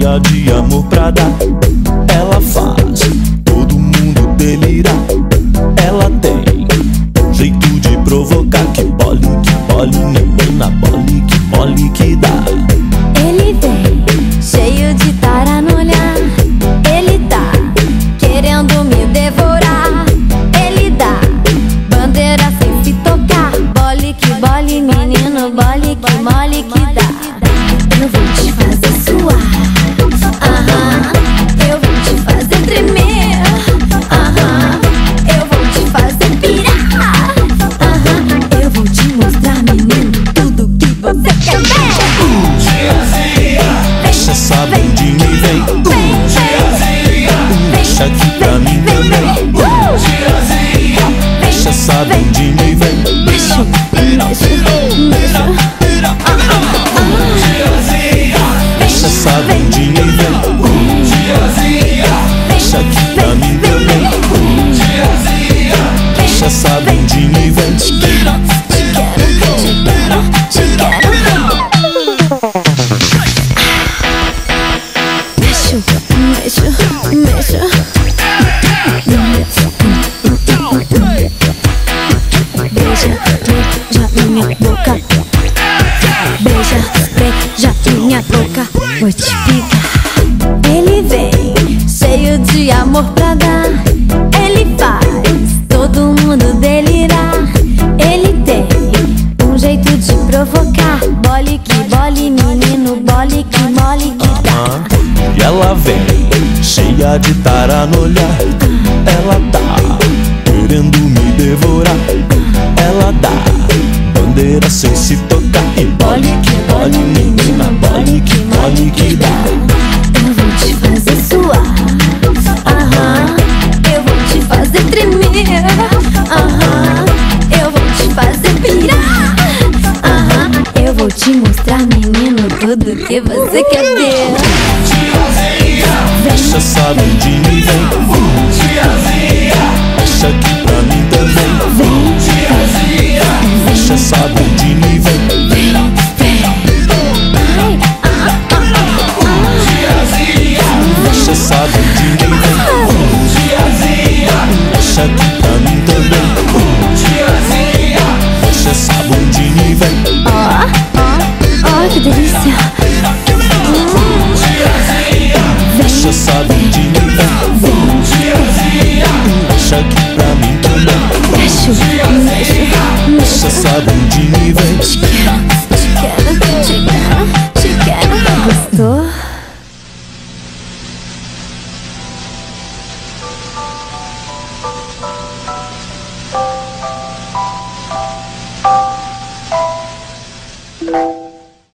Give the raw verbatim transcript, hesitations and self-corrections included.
cheia de amor pra dar. Ela faz todo mundo delirar. Ela tem um jeito de provocar. Que bole, que bole, menina, bole, que bole que dá. Ele vem cheio de tara no olhar. Ele tá querendo me devorar. Ele dá bandeira sem se tocar. Bole que bole, menino, bole que mole que dá. Eu vou te fazer suar, aham. Eu vou te fazer tremer, aham. Eu vou te fazer pirar, aham. Eu vou te mostrar, menino, tudo que você quer ver. Uh, Tiazinha, deixa essa bundinha e vem. Uh, Tiazinha, deixa aqui pra mim também. Uh, Tiazinha, deixa essa bundinha e vem. Deixa, deixa, deixa. Deixa essa bundinha e vem. Uh, Tiazinha, deixa aqui pra mim também. Uh, Tiazinha, deixa essa bundinha e vem. Te quero, te quero, te quero. Mexo, mexo, mexo. Beija, beija minha boca. Beija, beija minha boca. Vou te picar. Ele vem cheio de amor pra dar. Ele faz todo mundo delirar. Ele tem um jeito de provocar. Bole que bole, menino, bole que mole que dá. E ela vem cheia de tara no olhar. Ela tá querendo me devorar. Ela dá bandeira sem se tocar. E bole que bole, menina, bole que mole que dá. Eu vou te fazer suar, aham. Eu vou te fazer tremer, aham. Eu vou te fazer pirar, aham. Eu vou te mostrar, menino, tudo que você quer ver. Tiazinha, Deixa essa bundinha e vem. Uh, Tiazinha, deixa aqui pra mim também. Vem, Tiazinha, Deixa essa bundinha e vem. ai, ah, ah, ah, Tiazinha, Deixa essa bundinha e vem. Uh, Tiazinha, deixa aqui pra mim também. Uh, Tiazinha, deixa essa bundinha e vem. ah. Ó, ó, ó, que delícia. Deixa essa bundinha e vem. Uh, Tiazinha, deixa aqui pra mim também. Mexo, mexo, Deixa essa bundinha e vem. te quero, te quero, te quero, te quero. Gostou?